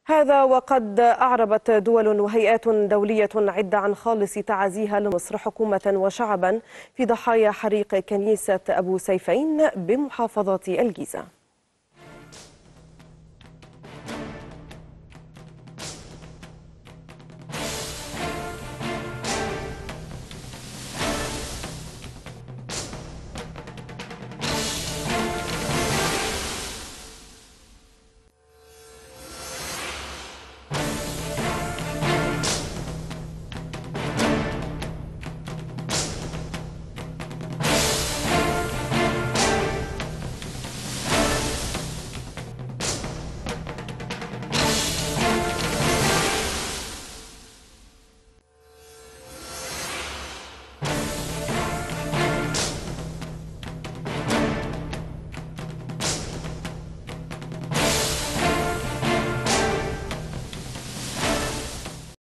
هذا وقد أعربت دول وهيئات دولية عدة عن خالص تعازيها لمصر حكومة وشعبا في ضحايا حريق كنيسة أبو سيفين بمحافظة الجيزة.